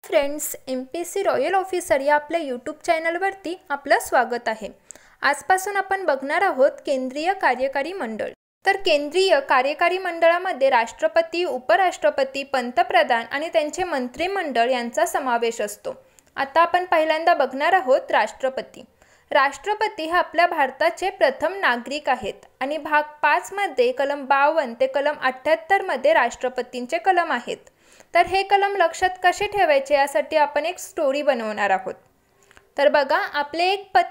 Friends, MPSC royal officer या आपल्या YouTube चॅनलवरती आपलं स्वागत आहे। आजपासून आपण बघणार आहोत केंद्रीय कार्यकारी मंडळ। तर केंद्रीय कार्यकारी मंडळामध्ये राष्ट्रपती, उपराष्ट्रपती, पंतप्रधान आणि त्यांचे मंत्रिमंडळ यांचा समावेश असतो। आता आपण पहिल्यांदा बघणार आहोत राष्ट्रपती। राष्ट्रपती हे आपल्या भारताचे प्रथम नागरिक आहेत आणि भाग 5 मध्ये कलम 52 ते कलम 78 मध्ये राष्ट्रपतींचे कलम आहेत। तर हे कलम लक्षात कसे ठेवायचे यासाठी आपण एक स्टोरी बनवणार आहोत। तर बघा, आपले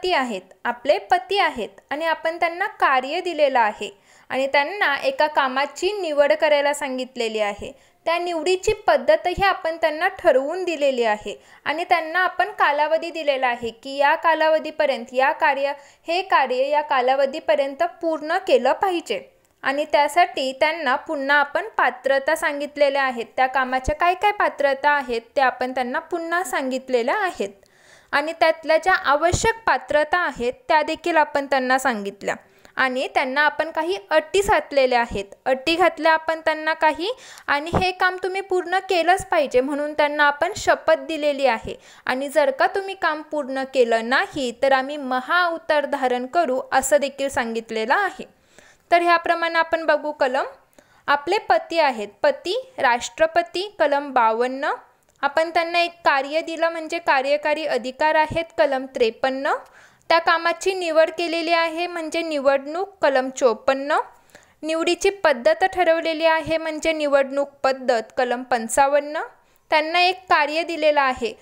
पती आहेत आणि आपण त्यांना कार्य दिलेलं आहे आणि त्यांना एका कामाची निवड करायला सांगितलेली आहे। त्या निवडीची पद्धतही आपण त्यांना ठरवून दिलेली आहे आणि त्यांना आपण कालावधी दिलेला आहे की या कालावधीपर्यंत हे कार्य या कालावधीपर्यंत पूर्ण केलं पाहिजे आणि त्यासाठी त्यांना पुन्हा आपण पात्रता सांगितलेल्या आहेत। त्या कामाच्या काय काय पात्रता आहेत ते आपण त्यांना पुन्हा सांगितलेल्या आहेत आणि त्यातल्या ज्या आवश्यक पात्रता आहेत त्या देखील आपण त्यांना सांगितल्या आणि त्यांना आपण काही अटी घातलेल्या आहेत। अटी घातल्या आपण त्यांना काही आणि हे काम तुम्ही पूर्ण केलंच पाहिजे म्हणून त्यांना आपण शपथ दिलेली आहे आणि जर का तुम्ही काम पूर्ण केलं नाही तर आम्ही महाअवतार धारण करू असं देखील सांगितलेलं आहे। तर ह्याप्रमाणे आपण बघू कलम। आपले पती आहेत, पती राष्ट्रपती कलम 52। आपण त्यांना एक कार्य दिलं म्हणजे कार्यकारी अधिकार आहेत कलम 53। त्या कामाची निवड केलेली आहे म्हणजे निवडणूक कलम 54। निवडीची पद्धत ठरवलेली आहे म्हणजे निवडणूक पद्धत कलम 55। त्यांना एक कार्य दिलेलं आहे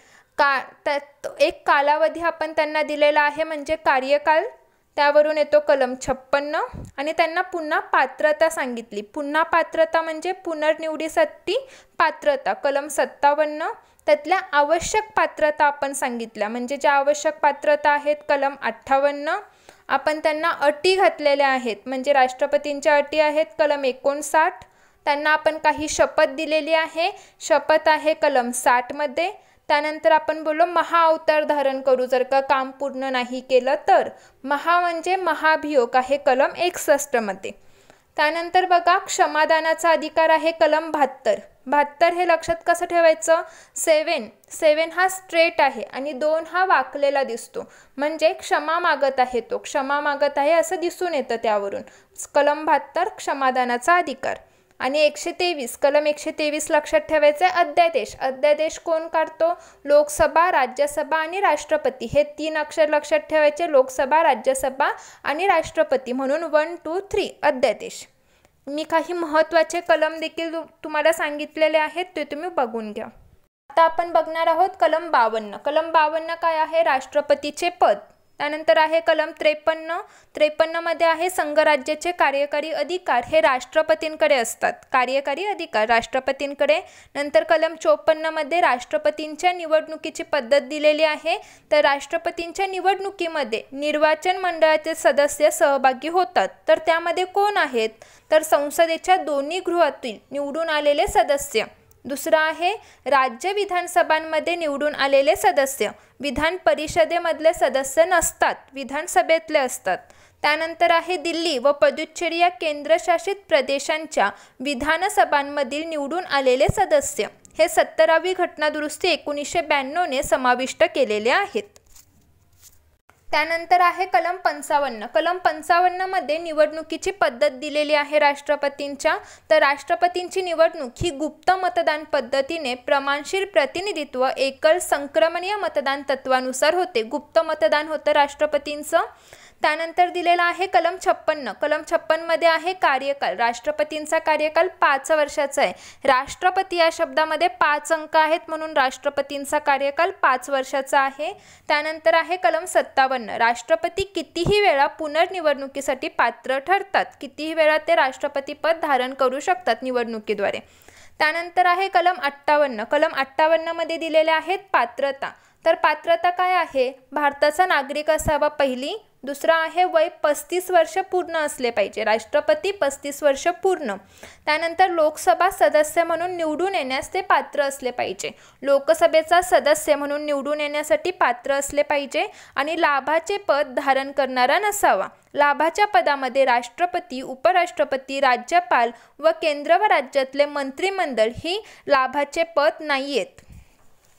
एक कालावधी आपण त्यांना दिलेला आहे म्हणजे कार्यकाल, त्यावरून येतो कलम 56 आणि त्यांना पुन्हा पात्रता सांगितली। पुन्हा पात्रता म्हणजे पुनर्निवडीसाठी पात्रता कलम 57। त्यातल्या आवश्यक पात्रता आपण सांगितल्या म्हणजे ज्या आवश्यक पात्रता आहेत कलम 58। आपण त्यांना अटी घातलेल्या आहेत म्हणजे राष्ट्रपतींच्या अटी आहेत कलम 59। त्यांना आपण काही शपथ दिलेली आहे, शपथ आहे कलम 60 मध्ये। त्यानंतर आपण बोललो महाअवतार धारण करू जर का काम पूर्ण नाही केलं तर। महा म्हणजे महाभियोग आहे कलम 61 मध्ये। त्यानंतर बघा, क्षमादानाचा अधिकार आहे कलम 72 हे लक्षात कसं ठेवायचं। 7 हा स्ट्रेट आहे आणि 2 हा वाकलेला दिसतो म्हणजे क्षमा मागत आहे, तो क्षमा मागत आहे असं दिसून येतं त्यावरून। कलम 72 क्षमादानाचा अधिकार आणि 123 कलम 123 लक्षात ठेवायचे अध्यादेश। अध्यादेश कोण काढतो? लोकसभा, राज्यसभा आणि राष्ट्रपती। हे 3 अक्षर लक्षात ठेवायचे, लोकसभा, राज्यसभा आणि राष्ट्रपती म्हणून 1 2 3 अध्यादेश। मी काही महत्त्वाचे कलम देखील तुम्हाला सांगितलेले आहेत ते तुम्ही बघून घ्या। आता आपण बघणार आहोत कलम 52। कलम 52 काय आहे? राष्ट्रपतीचे पद। त्यानंतर आहे कलम 53 मध्ये आहे संघराज्याचे कार्यकारी अधिकार हे राष्ट्रपतींकडे असतात, कार्यकारी अधिकार राष्ट्रपतींकडे। नंतर कलम 54 मध्ये राष्ट्रपतींच्या निवडणुकीची पद्धत दिलेली आहे। तर राष्ट्रपतींच्या निवडणुकीमध्ये निर्वाचन मंडळाचे सदस्य सहभागी होतात। तर त्यामध्ये कोण आहेत? तर संसदेच्या दोन्ही गृहातील निवडून आलेले सदस्य। दुसरा आहे राज्य विधानसभांमध्ये निवडून आलेले सदस्य। विधान परिषदेमधले सदस्य नसतात, विधानसभेतले असतात। त्यानंतर आहे दिल्ली व पुदुच्चेरी या केंद्रशासित प्रदेशांच्या विधानसभांमधील निवडून आलेले सदस्य। हे 70वी घटनादुरुस्ती 1992 ने समाविष्ट केलेले आहेत। त्यानंतर आहे कलम 55। कलम 55 मध्ये निवडणुकीची पद्धत दिलेली आहे राष्ट्रपतींच्या। तर राष्ट्रपतींची निवडणूक ही गुप्त मतदान पद्धतीने प्रमाणशीर प्रतिनिधित्व एकल संक्रमणीय मतदान तत्वानुसार होते। गुप्त मतदान होतं राष्ट्रपतींचं। त्यानंतर दिलेला आहे कलम 56। कलम 56 मध्ये आहे कार्यकाल। राष्ट्रपतींचा कार्यकाल 5 वर्षाचा आहे। राष्ट्रपती या शब्दामध्ये 5 अंक आहेत म्हणून राष्ट्रपतींचा कार्यकाल 5 वर्षाचा आहे। त्यानंतर आहे कलम 57। राष्ट्रपती कितीही वेळा पुनर्निवडणुकीसाठी पात्र ठरतात, कितीही वेळा ते राष्ट्रपती पद धारण करू शकतात निवडणुकीद्वारे। त्यानंतर आहे कलम 58। कलम 58 मध्ये दिलेले आहेत पात्रता। तर पात्रता काय आहे? भारताचा नागरिक असावा पहिली। दुसरा आहे वय 35 वर्ष पूर्ण असले पाहिजे, राष्ट्रपती 35 वर्ष पूर्ण। त्यानंतर लोकसभा सदस्य म्हणून निवडून येण्यास ते पात्र असले पाहिजे, लोकसभेचा सदस्य म्हणून निवडून येण्यासाठी पात्र असले पाहिजे आणि लाभाचे पद धारण करणारा नसावा। लाभाच्या पदामध्ये राष्ट्रपती, उपराष्ट्रपती, राज्यपाल व केंद्र व राज्यातले मंत्रिमंडळ ही लाभाचे पद नाहीयेत।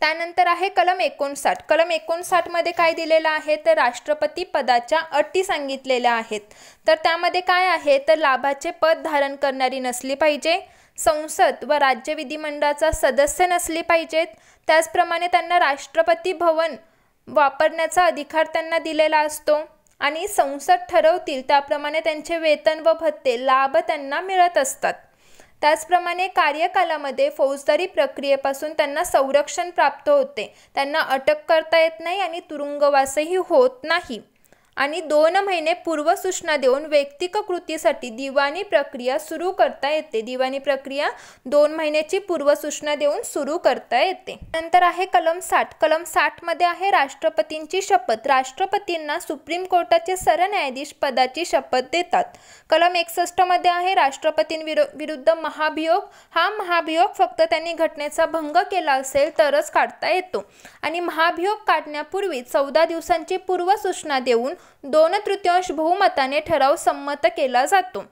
त्यानंतर आहे कलम 59. कलम 59 मध्ये काय दिलेलं आहे तर राष्ट्रपती पदाच्या अटी सांगितलेल्या आहेत. तर त्यामध्ये काय आहे तर लाभाचे पद धारण करणारी नसली पाहिजे, संसद व राज्य विधिमंडळाचा सदस्य नसली पाहिजेत, त्याचप्रमाणे त्यांना राष्ट्रपती भवन वापरण्याचा अधिकार त्यांना दिलेला असतो आणि संसद ठरवतील त्याप्रमाणे त्यांचे वेतन व भत्ते लाभ त्यांना मिळत असतात. त्याचप्रमाणे कार्यकालामध्ये फौजदारी प्रक्रियेपासून त्यांना संरक्षण प्राप्त होते, त्यांना अटक करता येत नाही आणि तुरुंगवासही होत नाही आणि 2 महिने पूर्वसूचना देऊन वैयक्तिक कृतीसाठी दिवाणी प्रक्रिया सुरू करता येते. दिवाणी प्रक्रिया 2 महिन्याची पूर्वसूचना देऊन सुरू करता येते. नंतर आहे कलम 60. कलम 60 मध्ये आहे राष्ट्रपतींची शपथ. राष्ट्रपतींना सुप्रीम कोर्टाचे सरन्यायाधीश पदाची शपथ देतात. कलम 61 मध्ये आहे राष्ट्रपतींविरुद्ध महाभियोग. हा महाभियोग फक्त त्यांनी घटनेचा भंग केला असेल तरच काढता येतो आणि महाभियोग काढण्यापूर्वी 14 दिवसांची पूर्वसूचना देऊन 2/3 बहुमताने ठराव संमत केला जातो.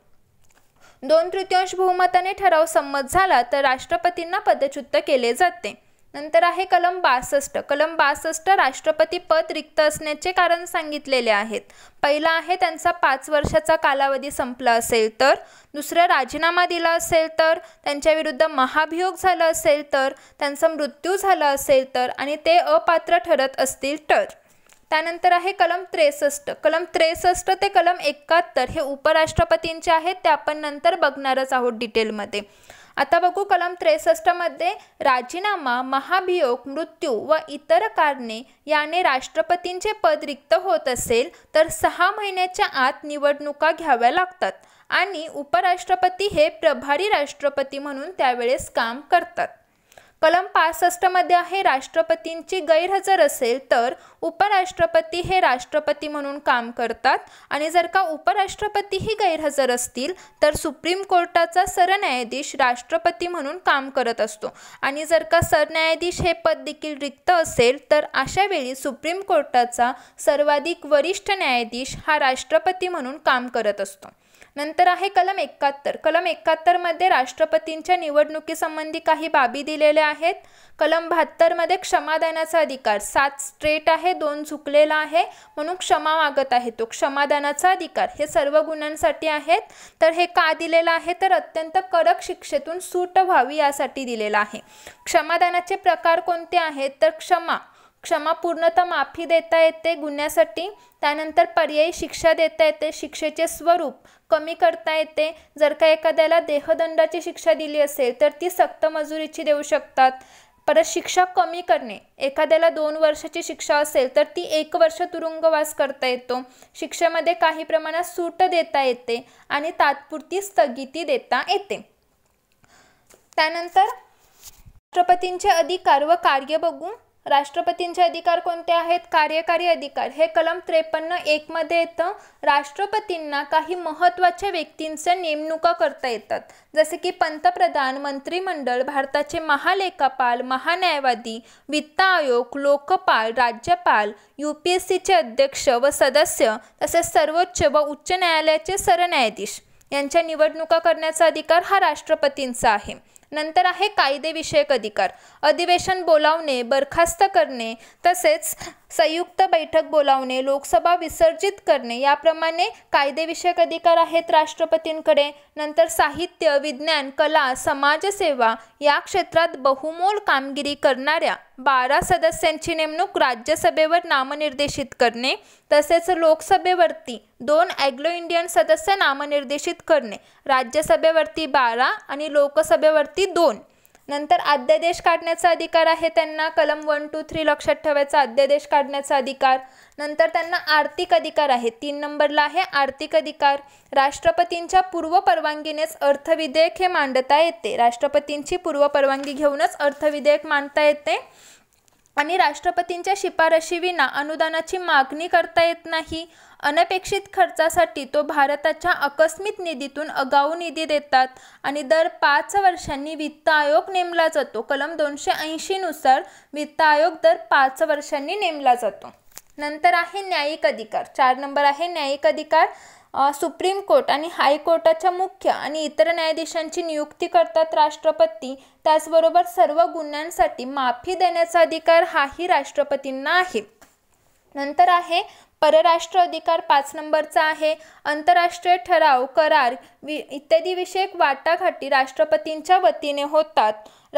2/3 बहुमताने ठराव संमत झाला तर राष्ट्रपतींना पदच्युत केले जाते. नंतर आहे कलम 62. कलम 62 राष्ट्रपती पद रिक्त असण्याचे कारण सांगितलेले आहेत. पहिला आहे त्यांचा 5 वर्षाचा कालावधी संपला असेल तर, दुसरं राजीनामा दिला असेल तर, त्यांच्या विरुद्ध महाभियोग झाला असेल तर, त्यांचा मृत्यू झाला असेल तर आणि ते अपात्र ठरत असतील तर. त्यानंतर आहे कलम 63. कलम 63 ते कलम 71 हे उपराष्ट्रपतींचे आहेत, ते आपण नंतर बघणारच आहोत डिटेलमध्ये. आता बघू कलम 63 मध्ये राजीनामा, महाभियोग, मृत्यू व इतर कारणे याने राष्ट्रपतींचे पद रिक्त होत असेल तर 6 महिन्याच्या आत निवडणुका घ्याव्या लागतात आणि उपराष्ट्रपती हे प्रभारी राष्ट्रपती म्हणून त्यावेळेस काम करतात. कलम 65 मध्ये आहे राष्ट्रपतींची गैरहजर असेल तर उपराष्ट्रपती हे राष्ट्रपती म्हणून काम करतात आणि जर का उपराष्ट्रपतीही गैरहजर असतील तर सुप्रीम कोर्टाचा सरन्यायाधीश राष्ट्रपती म्हणून काम करत असतो आणि जर का सरन्यायाधीश हे पद देखील रिक्त असेल तर अशा वेळी सुप्रीम कोर्टाचा सर्वाधिक वरिष्ठ न्यायाधीश हा राष्ट्रपती म्हणून काम करत असतो. नंतर आहे कलम 71. कलम 71 मध्ये राष्ट्रपतींच्या निवडणुकीसंबंधी काही बाबी दिलेल्या आहेत. कलम 72 मध्ये क्षमादानाचा अधिकार. 7 स्ट्रेट आहे, 2 झुकलेला आहे म्हणून क्षमा मागत आहे तो. क्षमादानाचा अधिकार हे सर्व गुन्ह्यांसाठी आहेत. तर हे का दिलेलं आहे तर अत्यंत कडक शिक्षेतून सूट व्हावी यासाठी दिलेलं आहे. क्षमादानाचे प्रकार कोणते आहेत तर क्षमा पूर्णतः माफी देता येते गुन्ह्यासाठी. त्यानंतर पर्यायी शिक्षा देता येते, शिक्षेचे स्वरूप कमी करता येते. जर का एखाद्याला देहदंडाची शिक्षा दिली असेल तर ती सक्त मजुरीची देऊ शकतात. परत शिक्षा कमी करणे, एखाद्याला 2 वर्षाची शिक्षा असेल तर ती 1 वर्ष तुरुंगवास करता येतो. शिक्षेमध्ये काही प्रमाणात सूट देता येते आणि तात्पुरती स्थगिती देता येते. त्यानंतर राष्ट्रपतींचे अधिकार व कार्य बघू. राष्ट्रपतींचे अधिकार कोणते आहेत? कार्यकारी अधिकार हे कलम 53(1) मध्ये येतं. राष्ट्रपतींना काही महत्त्वाच्या व्यक्तींचे नेमणुका करता येतात, जसे की पंतप्रधान, मंत्रिमंडळ, भारताचे महालेखापाल, महान्यायवादी, वित्त आयोग, लोकपाल, राज्यपाल, UPSCचे अध्यक्ष व सदस्य तसेच सर्वोच्च व उच्च न्यायालयाचे सरन्यायाधीश यांच्या निवडणुका करण्याचा अधिकार हा राष्ट्रपतींचा आहे. नंतर आहे कायदेविषयक अधिकार. अधिवेशन बोलावणे, बरखास्त करणे तसेच संयुक्त बैठक बोलावणे, लोकसभा विसर्जित करणे याप्रमाणे कायदेविषयक अधिकार आहेत राष्ट्रपतींकडे. नंतर साहित्य, विज्ञान, कला, समाजसेवा या क्षेत्रात बहुमोल कामगिरी करणाऱ्या 12 सदस्यांची नेमणूक राज्यसभेवर नामनिर्देशित करणे तसेच लोकसभेवरती 2 ॲग्लो इंडियन सदस्य नामनिर्देशित करणे. राज्यसभेवरती 12 आणि लोकसभेवरती 2. नंतर अध्यादेश काढण्याचा अधिकार आहे त्यांना. कलम 1, 2, 3 लक्षात ठेवायचा, अध्यादेश काढण्याचा अधिकार. नंतर त्यांना आर्थिक अधिकार आहे. 3 नंबरला आहे आर्थिक अधिकार. राष्ट्रपतींच्या पूर्व परवानगीनेच अर्थविधेयक हे मांडता येते. राष्ट्रपतींची पूर्व परवानगी घेऊनच अर्थविधेयक मांडता येते आणि राष्ट्रपतींच्या शिफारशीविना अनुदानाची मागणी करता येत नाही. अनपेक्षित खर्चासाठी तो भारताच्या आकस्मिक निधीतून आगाऊ निधी देतात आणि दर 5 वर्षांनी वित्त आयोग नेमला जातो. कलम 280 नुसार वित्त आयोग दर 5 वर्षांनी नेमला जातो. नंतर आहे न्यायिक अधिकार. 4 नंबर आहे न्यायिक अधिकार. सुप्रीम कोर्ट आणि हायकोर्टाच्या मुख्य आणि इतर न्यायाधीशांची नियुक्ती करतात राष्ट्रपती। त्याचबरोबर सर्व गुन्ह्यांसाठी माफी देण्याचा अधिकार हाही राष्ट्रपतींना आहे। नंतर आहे परराष्ट्र अधिकार 5 नंबरचा आहे। आंतरराष्ट्रीय ठराव, करार इत्यादी विषयक वाटाघाटी राष्ट्रपतींच्या वतीने होतात।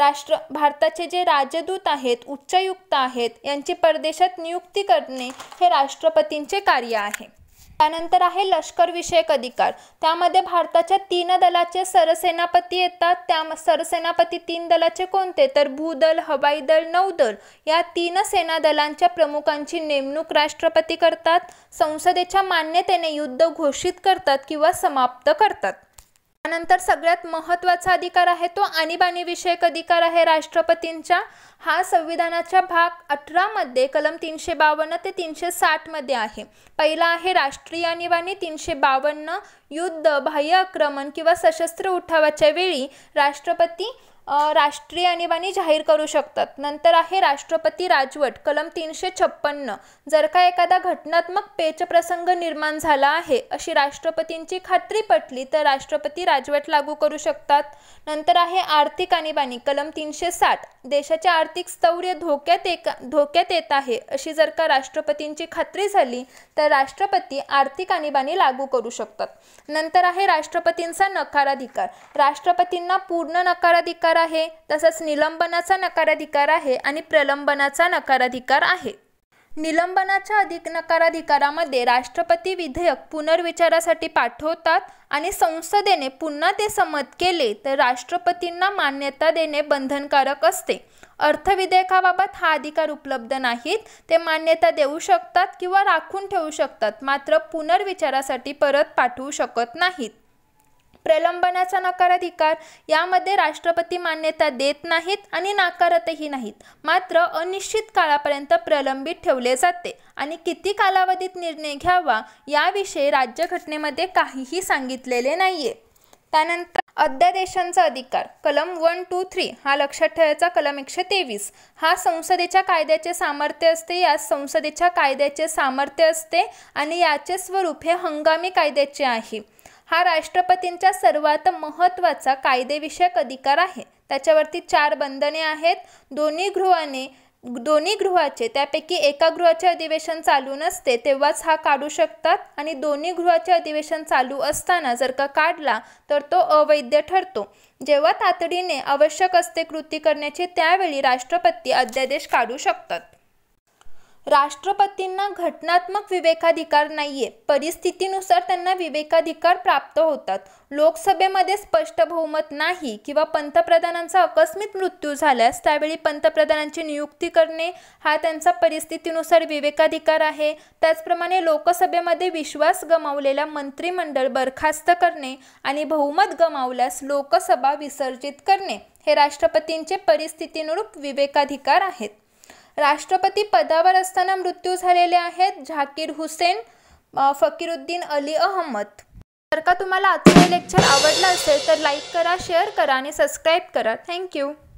भारताचे जे राजदूत आहेत, उच्चायुक्त आहेत, यांची परदेशात नियुक्ती करणे हे राष्ट्रपतींचे कार्य आहे। त्यानंतर आहे लष्कर विषयक अधिकार। त्यामध्ये भारताच्या 3 दलाचे सरसेनापती येतात। त्या सरसेनापती 3 दलाचे कोणते, तर भूदल, हवाई दल, नौदल या 3 सेना दलांच्या प्रमुखांची नेमणूक राष्ट्रपती करतात। संसदेच्या मान्यतेने युद्ध घोषित करतात किंवा समाप्त करतात। त्यानंतर सगळ्यात महत्त्वाचा अधिकार आहे तो आणीबाणी विषयक अधिकार आहे राष्ट्रपतींचा। हा संविधानाच्या भाग 18 मध्ये कलम 352 ते 360 मध्ये आहे। पहिला आहे राष्ट्रीय आणीबाणी 352, युद्ध, बाह्य आक्रमण किंवा सशस्त्र उठावाच्या वेळी राष्ट्रपती राष्ट्रीय आणीबाणी जाहीर करू शकतात। नंतर आहे राष्ट्रपती राजवट कलम 356, जर का एखादा घटनात्मक पेचप्रसंग निर्माण झाला आहे अशी राष्ट्रपतींची खात्री पटली तर राष्ट्रपती राजवट लागू करू शकतात। नंतर आहे आर्थिक आणीबाणी कलम 360, देशाचे आर्थिक स्थैर्य धोक्यात येत आहे अशी जर का राष्ट्रपतींची खात्री झाली तर राष्ट्रपती आर्थिक आणीबाणी लागू करू शकतात। नंतर आहे राष्ट्रपतींचा नकाराधिकार। राष्ट्रपतींना पूर्ण नकाराधिकार आहे, तसंच निलंबनाचा नकाराधिकार आहे आणि प्रलंबनाचा नकाराधिकार आहे। निलंबनाच्या नकाराधिकारामध्ये राष्ट्रपती विधेयक पुनर्विचारासाठी पाठवतात आणि संसदेने पुन्हा ते संमत केले तर राष्ट्रपतींना मान्यता देणे बंधनकारक असते। अर्थविधेयकाबाबत हा अधिकार उपलब्ध नाहीत, ते मान्यता देऊ शकतात किंवा राखून ठेवू शकतात, मात्र पुनर्विचारासाठी परत पाठवू शकत नाहीत। प्रलंबनाचा नकाराधिकार, यामध्ये राष्ट्रपती मान्यता देत नाहीत आणि नाकारतही नाहीत, मात्र अनिश्चित काळापर्यंत प्रलंबित ठेवले जाते आणि किती कालावधीत निर्णय घ्यावा याविषयी राज्यघटनेमध्ये काहीही सांगितलेले नाहीये। त्यानंतर अध्यादेशांचा अधिकार कलम 1, 2, 3 हा लक्षात ठेवायचा। कलम 123 हा संसदेच्या कायद्याचे सामर्थ्य असते, या संसदेच्या कायद्याचे सामर्थ्य असते आणि याचे स्वरूप हे हंगामी कायद्याचे आहे। हा राष्ट्रपतींचा सर्वात महत्त्वाचा कायदेविषयक अधिकार आहे। त्याच्यावरती 4 बंधने आहेत। दोन्ही गृहाचे त्यापैकी एका गृहाचे अधिवेशन चालू नसते तेव्हाच हा काढू शकतात आणि दोन्ही गृहाचे अधिवेशन चालू असताना जर का काढला तर तो अवैध ठरतो। जेव्हा तातडीने आवश्यक असते कृती करण्याची त्यावेळी राष्ट्रपती अध्यादेश काढू शकतात। राष्ट्रपतींना घटनात्मक विवेकाधिकार नाहीये, परिस्थितीनुसार त्यांना विवेकाधिकार प्राप्त होतात। लोकसभेमध्ये स्पष्ट बहुमत नाही किंवा पंतप्रधानांचा आकस्मिक मृत्यू झाल्यास त्यावेळी पंतप्रधानांची नियुक्ती करणे हा त्यांचा परिस्थितीनुसार विवेकाधिकार आहे। त्याचप्रमाणे लोकसभेमध्ये विश्वास गमावलेला मंत्रिमंडळ बरखास्त करणे आणि बहुमत गमावल्यास लोकसभा विसर्जित करणे हे राष्ट्रपतींचे परिस्थितीनुरूप विवेकाधिकार आहेत। राष्ट्रपती पदावर असताना मृत्यू झालेले आहेत झाकीर हुसेन, फकीरुद्दीन अली अहमद। जर का तुम्हाला आजचे लेक्चर आवडलं असेल तर लाईक करा, शेअर करा आणि सबस्क्राईब करा। थँक्यू।